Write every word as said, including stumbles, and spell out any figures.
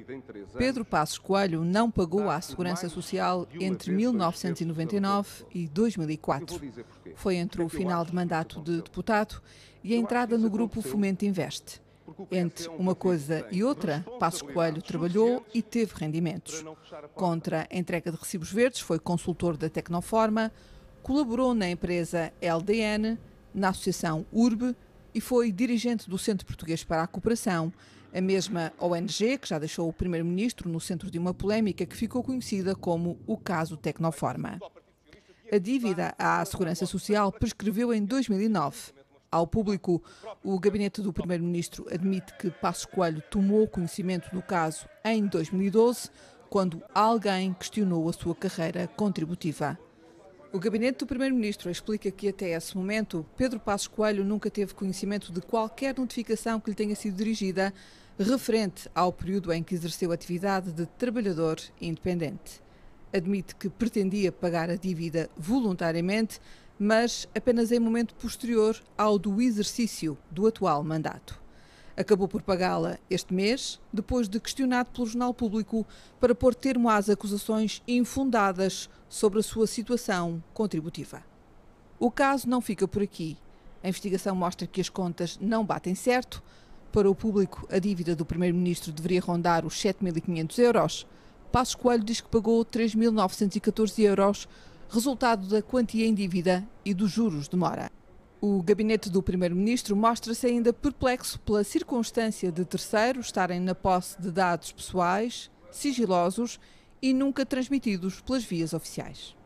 Pedro Passos Coelho não pagou à Segurança Social entre mil novecentos e noventa e nove e dois mil e quatro. Foi entre o final de mandato de deputado e a entrada no grupo Fomento Investe. Entre uma coisa e outra, Passos Coelho trabalhou e teve rendimentos. Contra a entrega de recibos verdes, foi consultor da Tecnoforma, colaborou na empresa L D N, na associação U R B e foi dirigente do Centro Português para a Cooperação, a mesma O N G que já deixou o primeiro-ministro no centro de uma polémica que ficou conhecida como o caso Tecnoforma. A dívida à Segurança Social prescreveu em dois mil e nove. Ao público, o gabinete do primeiro-ministro admite que Passos Coelho tomou conhecimento do caso em dois mil e doze, quando alguém questionou a sua carreira contributiva. O gabinete do primeiro-ministro explica que até esse momento Pedro Passos Coelho nunca teve conhecimento de qualquer notificação que lhe tenha sido dirigida referente ao período em que exerceu atividade de trabalhador independente. Admite que pretendia pagar a dívida voluntariamente, mas apenas em momento posterior ao do exercício do atual mandato. Acabou por pagá-la este mês, depois de questionado pelo Jornal Público para pôr termo às acusações infundadas sobre a sua situação contributiva. O caso não fica por aqui. A investigação mostra que as contas não batem certo. Para o público, a dívida do primeiro-ministro deveria rondar os sete mil e quinhentos euros. Passos Coelho diz que pagou três mil novecentos e catorze euros, resultado da quantia em dívida e dos juros de mora. O gabinete do primeiro-ministro mostra-se ainda perplexo pela circunstância de terceiros estarem na posse de dados pessoais, sigilosos e nunca transmitidos pelas vias oficiais.